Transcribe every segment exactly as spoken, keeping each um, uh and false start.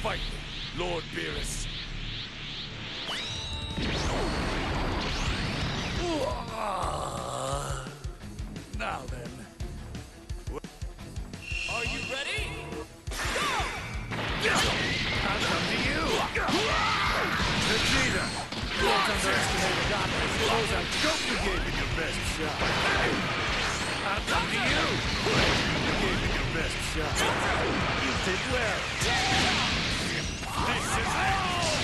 Fight me, Lord Beerus. Now then. Are you ready? Go! I'll come to you! Vegeta! Don't underestimate the godless. Those are don't you gave me your best shot. I'll come to you! You gave me your best shot. You did well. This is it!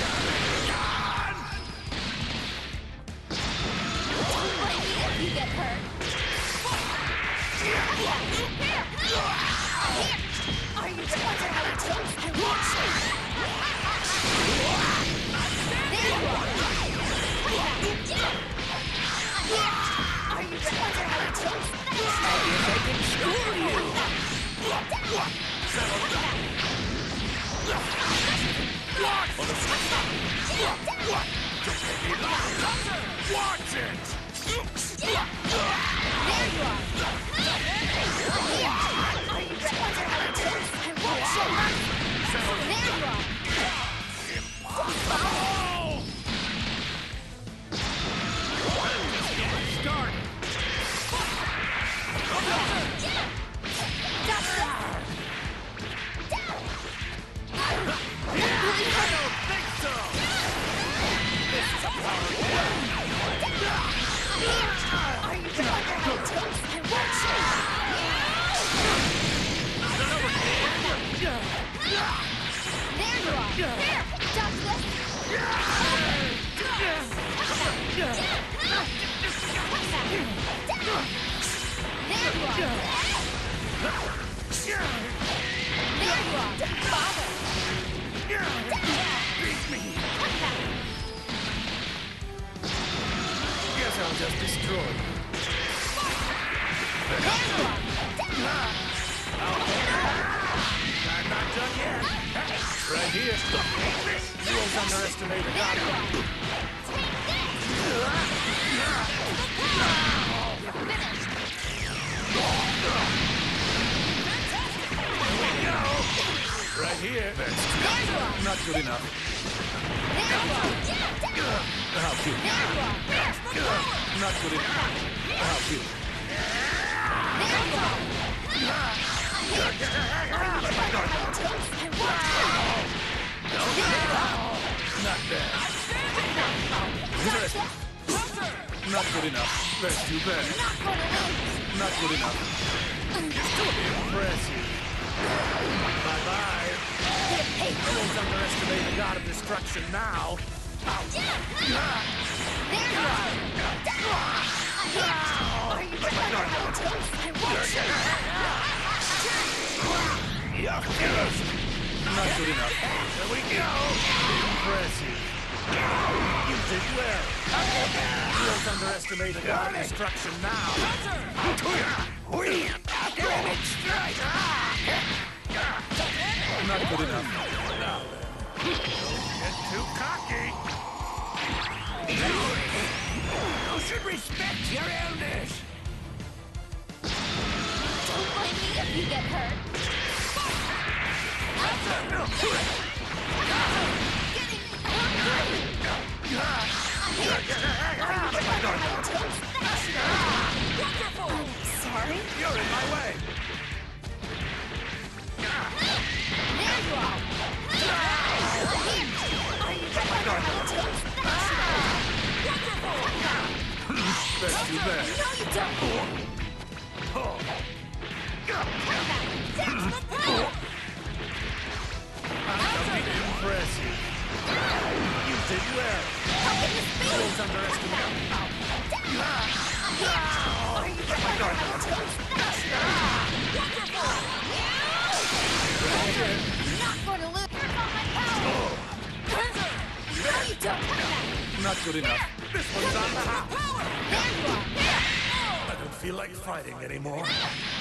You get hurt. Are you ready? Wonder how it takes? I want you. There you are. Are you ready? Wonder how it takes? I guess I can school you. Settle down. What? Don't make me laugh. Watch it. There you are. Are you ready? Wonder how it takes? I want you. There you are. Impossible! Just getting started. I don't think so. This is a power game. Are you ready? Wonder how it takes? I want you. There you are. Here, dodge this. There you are. There you are. Bother. Beat me. Guess I'll just destroy you. There you are. I'm not done yet. Right here. You won't underestimate the god. Right here. Not good enough. How cute. Not good enough. How cute. Not bad. Not good enough. That's too bad. Not good enough. Impressive. Bye-bye. Don't underestimate the god of destruction now. There you are. Are you ready? I want you. Not good enough. There we go. Impressive. You did well. Don't underestimate the god of destruction now. Academic strike. Not good enough. Now then. Don't get too cocky. You should respect your elders. Don't blame me if you get hurt. Sorry? You're in my way. There you are. Are you That's too bad. No, you don't. Impressive. You did well. Don't underestimate. Are you not going to lose. My power. No, you don't. Not good enough. This one's on the house. There you are. I don't feel like fighting anymore.